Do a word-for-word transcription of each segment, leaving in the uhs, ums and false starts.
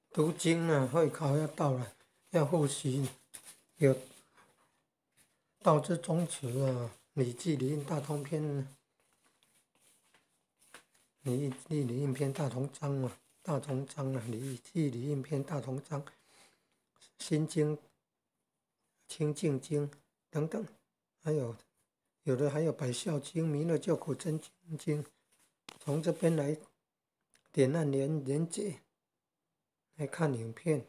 读经啊，会考要到了，要复习。有道之宗祠啊，《礼记·礼印大通篇》礼记礼印篇大同章啊，大同章啊，礼记礼印篇大同章，心经、清净经等等，还有有的还有百孝经、弥勒救苦真经，从这边来点按连连结，来看影片，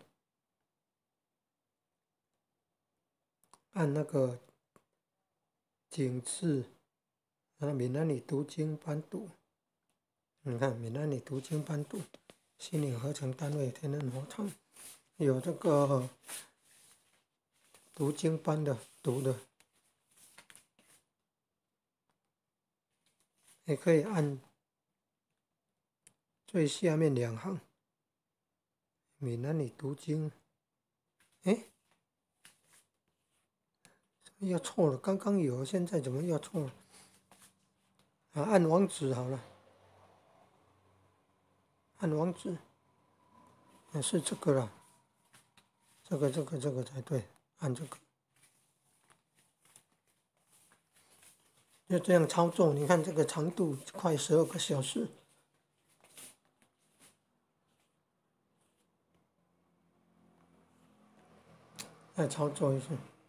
按那个警示啊，闽南语读经班读。你看，闽南语读经班读，心灵合成单位天人合唱，有这个读经班的读的，也可以按最下面两行，闽南语读经，哎，又错了，刚刚有，现在怎么又错了？啊，按网址好了，按网址，也是这个了，这个这个这个才对，按这个。就这样操作，你看这个长度快十二个小时。再操作一次。